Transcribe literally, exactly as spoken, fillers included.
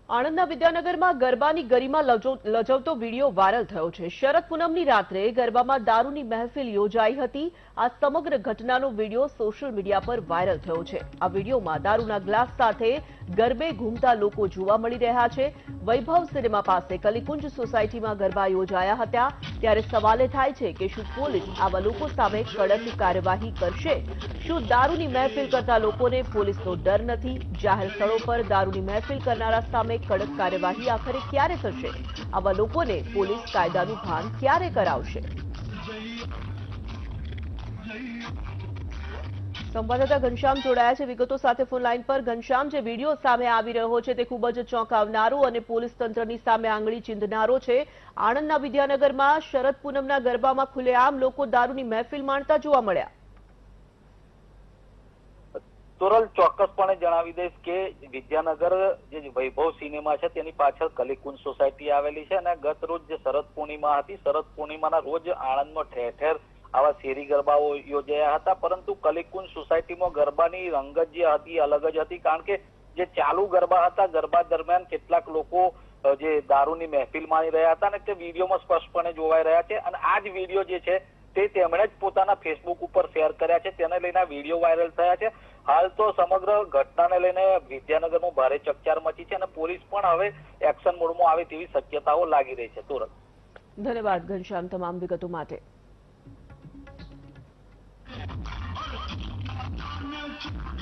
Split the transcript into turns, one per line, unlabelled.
આણંદના વિદ્યાનગરમાં ગરબાની ગરિમા લજવતો video viral થયો છે। શરદ પૂનમની રાત્રે ગરબામાં દારૂની મહેફિલ યોજાઈ હતી। આ સમગ્ર ઘટનાનો વિડીયો સોશિયલ મીડિયા પર વાયરલ થયો છે। આ વિડીયોમાં દારૂના ગ્લાસ સાથે ગરબે ઘૂમતા લોકો જોવા મળી રહ્યા છે। વૈભવ સિનેમા પાસે કલીકુંજ સોસાયટીમાં ગરબા યોજાયા હતા। ત્યારે સવાલ એ થાય છે કે શું પોલીસ આવા લોકો સામે કડક કાર્યવાહી કરશે? શું દારૂની મહેફિલ કરતા લોકોને પોલીસનો ડર નથી? જાહેર સ્થળો પર દારૂની મહેફિલ કરનારા સામે કડક કાર્યવાહી આખરે ક્યારે થશે? આવા લોકોને પોલીસ કાયદાનું ભાન ક્યારે કરાવશે? સંવાદદાતા ઘનશ્યામ જોડાયા છે વિગતો સાથે ફોન લાઈન પર। ઘનશ્યામ, જે વિડીયો સામે આવી રહ્યો છે તે ખૂબ જ ચોંકાવનારો અને પોલીસ તંત્રની સામે આંગળી ચીંધનારો છે। આણંદના વિદ્યાનગરમાં શરદ પૂનમના ગરબામાં ખુલ્લેઆમ લોકો દારૂની મહેફિલ માણતા જોવા મળ્યા।
તોરલ, ચોક્કસપણે જણાવી દઈશ કે વિદ્યાનગર જે વૈભવ સિનેમા છે તેની પાછળ કલીકુંજ સોસાયટી આવેલી છે અને ગત રોજ જે શરદ પૂર્ણિમા હતી, શરદ પૂર્ણિમાના રોજ આણંદમાં ઠેર ઠેર આવા શેરી ગરબાઓ યોજાયા હતા। પરંતુ કલીકુંજ સોસાયટીમાં ગરબાની રંગત જે હતી અલગ જ હતી, કારણ કે જે ચાલુ ગરબા હતા, ગરબા દરમિયાન કેટલાક લોકો જે દારૂની મહેફિલ માણી રહ્યા હતા અને તે વિડીયોમાં સ્પષ્ટપણે જોવાઈ રહ્યા છે। અને આ જ વિડીયો જે છે તે તેમણે જ પોતાના ફેસબુક ઉપર શેર કર્યા છે, તેને લઈને આ વિડીયો વાયરલ થયા છે। હાલ તો સમગ્ર ઘટનાને લઈને વિદ્યાનગરમાં ભારે ચકચાર મચી છે અને પોલીસ પણ હવે એક્શન મોડમાં આવે તેવી શક્યતાઓ લાગી રહી છે। તુરંત
ધન્યવાદ ઘનશ્યામ તમામ વિગતો માટે।
Thank you.